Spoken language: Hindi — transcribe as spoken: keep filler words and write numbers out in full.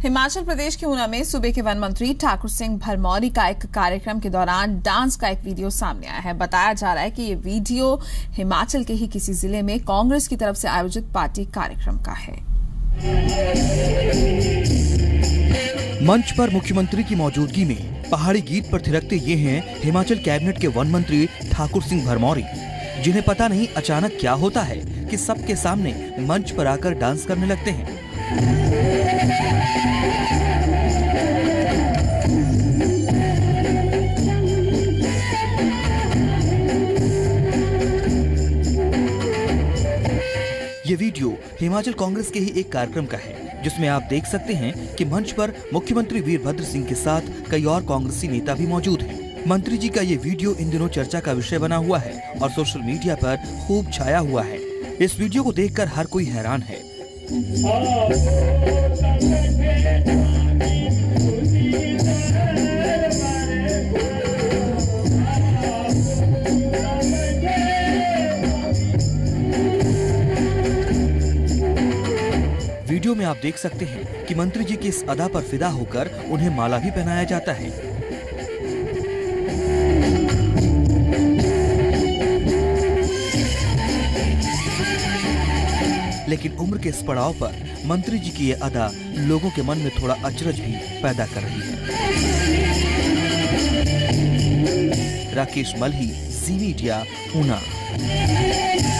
हिमाचल प्रदेश के ऊना में सूबे के वन मंत्री ठाकुर सिंह भरमौरी का एक कार्यक्रम के दौरान डांस का एक वीडियो सामने आया है। बताया जा रहा है कि ये वीडियो हिमाचल के ही किसी जिले में कांग्रेस की तरफ से आयोजित पार्टी कार्यक्रम का है। मंच पर मुख्यमंत्री की मौजूदगी में पहाड़ी गीत पर थिरकते ये हैं हिमाचल कैबिनेट के वन मंत्री ठाकुर सिंह भरमौरी, जिन्हें पता नहीं अचानक क्या होता है कि सबके सामने मंच पर आकर डांस करने लगते हैं। ये वीडियो हिमाचल कांग्रेस के ही एक कार्यक्रम का है, जिसमें आप देख सकते हैं कि मंच पर मुख्यमंत्री वीरभद्र सिंह के साथ कई और कांग्रेसी नेता भी मौजूद हैं। मंत्री जी का ये वीडियो इन दिनों चर्चा का विषय बना हुआ है और सोशल मीडिया पर खूब छाया हुआ है। इस वीडियो को देखकर हर कोई हैरान है। वीडियो में आप देख सकते हैं कि मंत्री जी की इस अदा पर फिदा होकर उन्हें माला भी पहनाया जाता है। लेकिन उम्र के इस पड़ाव पर मंत्री जी की ये अदा लोगों के मन में थोड़ा अचरज भी पैदा कर रही है। Rakesh Malhi, Zee media, Una.